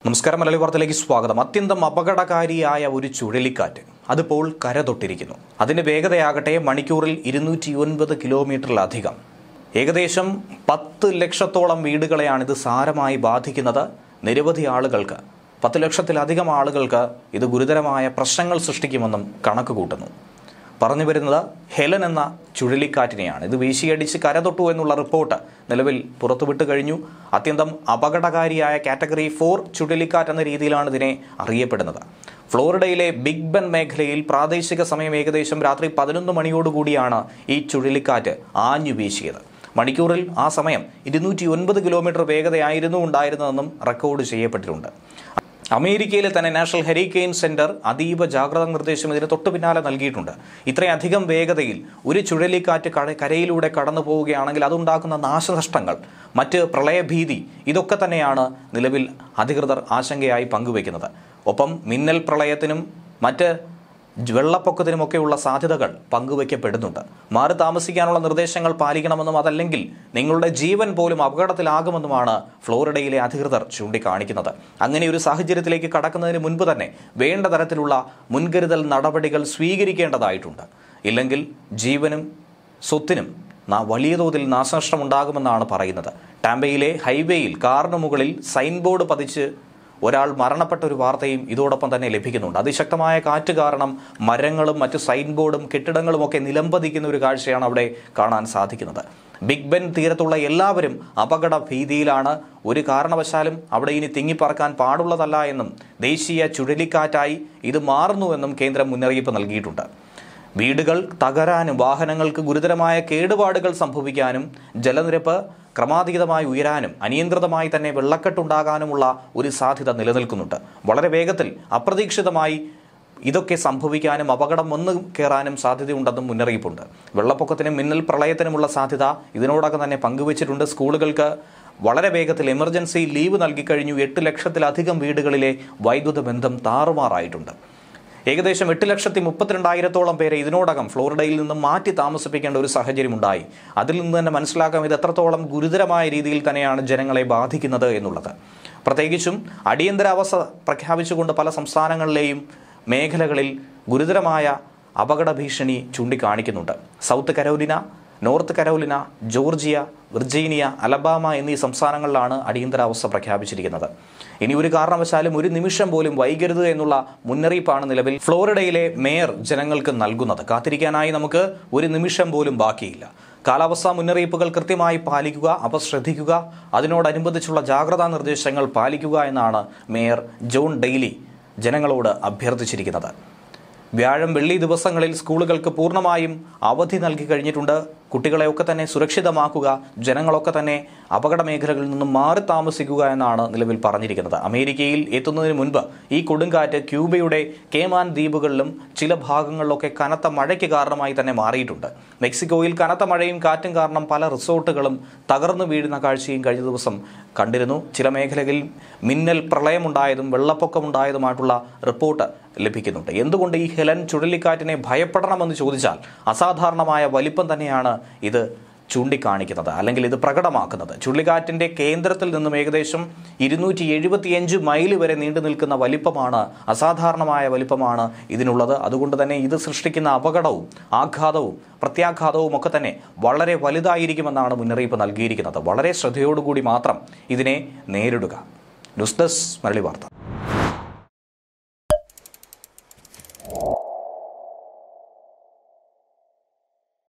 നമസ്കാരം. മലയാളി വാർത്തയിലേക്ക് സ്വാഗതം. അത്യന്തം അപകടകാരിയായ ഒരു ചുഴലിക്കാറ്റ് അതിപ്പോൾ കരതൊട്ടിരിക്കുന്നു. അതിന്റെ വേഗതയാകട്ടെ മണിക്കൂറിൽ 209 കിലോമീറ്ററിലധികം. ഏകദേശം 10 ലക്ഷത്തോളം വീടുകളെയാണ് ഇത് സാരമായി ബാധിക്കുന്നത്. നിരവധി ആളുകൾക്ക്, 10 ലക്ഷത്തിലധികം ആളുകൾക്ക് ഇത് ഗുരുതരമായ പ്രശ്നങ്ങൾ സൃഷ്ടിക്കുമെന്നും കണക്ക് കൂട്ടുന്നു. പറഞ്ഞു വരുന്നത് ഹെലൻ എന്ന ചുഴലിക്കാറ്റിനെയാണ്. ഇത് വീശിയടിച്ച് കരതൊട്ടു എന്നുള്ള റിപ്പോർട്ട് നിലവിൽ പുറത്തുവിട്ട് കഴിഞ്ഞു. അത്യന്തം അപകടകാരിയായ കാറ്റഗറി 4 ചുഴലിക്കാറ്റ് എന്ന രീതിയിലാണ് ഇതിനെ അറിയപ്പെടുന്നത്. ഫ്ലോറിഡയിലെ ബിഗ് ബെൻ മേഖലയിൽ പ്രാദേശിക സമയം ഏകദേശം രാത്രി 11 മണിയോടുകൂടിയാണ് ഈ ചുഴലിക്കാറ്റ് ആഞ്ഞു വീശിയത്. മണിക്കൂറിൽ ആ സമയം 209 കിലോമീറ്റർ വേഗതയായിരുന്നു ഉണ്ടായിരുന്നതെന്നും റെക്കോർഡ് ചെയ്യപ്പെട്ടിട്ടുണ്ട്. അമേരിക്കയിലെ തന്നെ നാഷണൽ ഹരിക്കെയിൻ സെന്റർ അതീവ ജാഗ്രതാ നിർദ്ദേശം ഇതിന് തൊട്ടു പിന്നാലെ നൽകിയിട്ടുണ്ട്. ഇത്രയധികം വേഗതയിൽ ഒരു ചുഴലിക്കാറ്റ് കരയിലൂടെ കടന്നു പോവുകയാണെങ്കിൽ അതുണ്ടാക്കുന്ന നാശനഷ്ടങ്ങൾ, മറ്റ് പ്രളയഭീതി, ഇതൊക്കെ തന്നെയാണ് നിലവിൽ അധികൃതർ ആശങ്കയായി പങ്കുവയ്ക്കുന്നത്. ഒപ്പം മിന്നൽ പ്രളയത്തിനും മറ്റ് വെള്ളപ്പൊക്കത്തിനുമൊക്കെയുള്ള സാധ്യതകൾ പങ്കുവയ്ക്കപ്പെടുന്നുണ്ട്. മാറി താമസിക്കാനുള്ള നിർദ്ദേശങ്ങൾ പാലിക്കണമെന്നും അതല്ലെങ്കിൽ നിങ്ങളുടെ ജീവൻ പോലും അപകടത്തിലാകുമെന്നുമാണ് ഫ്ലോറിഡയിലെ അധികൃതർ ചൂണ്ടിക്കാണിക്കുന്നത്. അങ്ങനെ ഒരു സാഹചര്യത്തിലേക്ക് കടക്കുന്നതിന് മുൻപ് തന്നെ വേണ്ട തരത്തിലുള്ള മുൻകരുതൽ നടപടികൾ സ്വീകരിക്കേണ്ടതായിട്ടുണ്ട്. ഇല്ലെങ്കിൽ ജീവനും സ്വത്തിനും വലിയ തോതിൽ നാശനഷ്ടമുണ്ടാകുമെന്നാണ് പറയുന്നത്. ടാമ്പയിലെ ഹൈവേയിൽ കാറിന് മുകളിൽ സൈൻ ബോർഡ് പതിച്ച് ഒരാൾ മരണപ്പെട്ട ഒരു വാർത്തയും ഇതോടൊപ്പം തന്നെ ലഭിക്കുന്നുണ്ട്. അതിശക്തമായ കാറ്റ് കാരണം മരങ്ങളും മറ്റു സൈൻ ബോർഡും കെട്ടിടങ്ങളുമൊക്കെ നിലംപതിക്കുന്ന ഒരു കാഴ്ചയാണ് അവിടെ കാണാൻ സാധിക്കുന്നത്. ബിഗ് ബെൻ തീരത്തുള്ള എല്ലാവരും അപകട ഭീതിയിലാണ്. ഒരു കാരണവശാലും അവിടെ ഇനി തിങ്ങിപ്പറക്കാൻ പാടുള്ളതല്ല എന്നും ദേശീയ ചുഴലിക്കാറ്റായി ഇത് മാറുന്നുവെന്നും കേന്ദ്രം മുന്നറിയിപ്പ് നൽകിയിട്ടുണ്ട്. വീടുകൾ തകരാനും വാഹനങ്ങൾക്ക് ഗുരുതരമായ കേടുപാടുകൾ സംഭവിക്കാനും ജലനിരപ്പ് ക്രമാതീതമായി ഉയരാനും അനിയന്ത്രിതമായി തന്നെ വെള്ളക്കെട്ടുണ്ടാകാനുമുള്ള ഒരു സാധ്യത നിലനിൽക്കുന്നുണ്ട്. വളരെ വേഗത്തിൽ അപ്രതീക്ഷിതമായി ഇതൊക്കെ സംഭവിക്കാനും അപകടം വന്നു കയറാനും സാധ്യതയുണ്ടെന്നും മുന്നറിയിപ്പുണ്ട്. വെള്ളപ്പൊക്കത്തിനും മിന്നൽ പ്രളയത്തിനുമുള്ള സാധ്യത ഇതിനോടകം തന്നെ പങ്കുവച്ചിട്ടുണ്ട്. സ്കൂളുകൾക്ക് വളരെ വേഗത്തിൽ എമർജൻസി ലീവ് നൽകിക്കഴിഞ്ഞു. 8 ലക്ഷത്തിലധികം വീടുകളിലെ വൈദ്യുത ബന്ധം താറുമാറായിട്ടുണ്ട്. ഏകദേശം 8,32,000 പേരെ ഇതിനോടകം ഫ്ലോറിഡയിൽ നിന്നും മാറ്റി താമസിപ്പിക്കേണ്ട ഒരു സാഹചര്യമുണ്ടായി. അതിൽ നിന്ന് തന്നെ മനസ്സിലാക്കാം ഇത് എത്രത്തോളം ഗുരുതരമായ രീതിയിൽ തന്നെയാണ് ജനങ്ങളെ ബാധിക്കുന്നത് എന്നുള്ളത്. പ്രത്യേകിച്ചും അടിയന്തരാവസ്ഥ പ്രഖ്യാപിച്ചുകൊണ്ട് പല സംസ്ഥാനങ്ങളിലെയും മേഖലകളിൽ ഗുരുതരമായ അപകട ഭീഷണി ചൂണ്ടിക്കാണിക്കുന്നുണ്ട്. South Carolina, North Carolina, Georgia, Virginia, Alabama എന്നീ സംസ്ഥാനങ്ങളിലാണ് അടിയന്തരാവസ്ഥ പ്രഖ്യാപിച്ചിരിക്കുന്നത്. ഇനി ഒരു കാരണവശാലും ഒരു നിമിഷം പോലും വൈകരുത് എന്നുള്ള മുന്നറിയിപ്പാണ് നിലവിൽ ഫ്ലോറിഡയിലെ മേയർ ജനങ്ങൾക്ക് നൽകുന്നത്. കാത്തിരിക്കാനായി നമുക്ക് ഒരു നിമിഷം പോലും ബാക്കിയില്ല. കാലാവസ്ഥാ മുന്നറിയിപ്പുകൾ കൃത്യമായി പാലിക്കുക, അവ ശ്രദ്ധിക്കുക, അതിനോടനുബന്ധിച്ചുള്ള ജാഗ്രതാ നിർദ്ദേശങ്ങൾ പാലിക്കുക എന്നാണ് മേയർ ജോൺ ഡെയ്ലി ജനങ്ങളോട് അഭ്യർത്ഥിച്ചിരിക്കുന്നത്. വ്യാഴം, വെള്ളി ദിവസങ്ങളിൽ സ്കൂളുകൾക്ക് പൂർണ്ണമായും അവധി നൽകി കഴിഞ്ഞിട്ടുണ്ട്. കുട്ടികളെയൊക്കെ തന്നെ സുരക്ഷിതമാക്കുക, ജനങ്ങളൊക്കെ തന്നെ അപകട മേഖലകളിൽ നിന്നും മാറി താമസിക്കുക എന്നാണ് നിലവിൽ പറഞ്ഞിരിക്കുന്നത്. അമേരിക്കയിൽ എത്തുന്നതിന് മുൻപ് ഈ കൊടുങ്കാറ്റ് ക്യൂബയുടെ കേമാൻ ദ്വീപുകളിലും ചില ഭാഗങ്ങളിലൊക്കെ കനത്ത മഴയ്ക്ക് കാരണമായി തന്നെ മാറിയിട്ടുണ്ട്. മെക്സിക്കോയിൽ കനത്ത മഴയും കാറ്റും കാരണം പല റിസോർട്ടുകളും തകർന്നു വീഴുന്ന കാഴ്ചയും കഴിഞ്ഞ ദിവസം കണ്ടിരുന്നു. ചില മേഖലകളിൽ മിന്നൽ പ്രളയമുണ്ടായതും വെള്ളപ്പൊക്കമുണ്ടായതുമായിട്ടുള്ള റിപ്പോർട്ട് ലഭിക്കുന്നുണ്ട്. എന്തുകൊണ്ട് ഈ ഹെലൻ ചുഴലിക്കാറ്റിനെ ഭയപ്പെടണമെന്ന് ചോദിച്ചാൽ അസാധാരണമായ വലിപ്പം തന്നെയാണ് ഇത് ചൂണ്ടിക്കാണിക്കുന്നത്, അല്ലെങ്കിൽ ഇത് പ്രകടമാക്കുന്നത്. ചുഴലിക്കാറ്റിന്റെ കേന്ദ്രത്തിൽ നിന്നും ഏകദേശം 275 മൈൽ വരെ നീണ്ടു നിൽക്കുന്ന വലിപ്പമാണ്, അസാധാരണമായ വലിപ്പമാണ് ഇതിനുള്ളത്. അതുകൊണ്ട് തന്നെ ഇത് സൃഷ്ടിക്കുന്ന അപകടവും ആഘാതവും പ്രത്യാഘാതവും ഒക്കെ തന്നെ വളരെ വലുതായിരിക്കുമെന്നാണ് മുന്നറിയിപ്പ് നൽകിയിരിക്കുന്നത്. വളരെ ശ്രദ്ധയോടുകൂടി മാത്രം ഇതിനെ നേരിടുക. ന്യൂസ് ഡെസ്ക് മലയാളി വാർത്ത.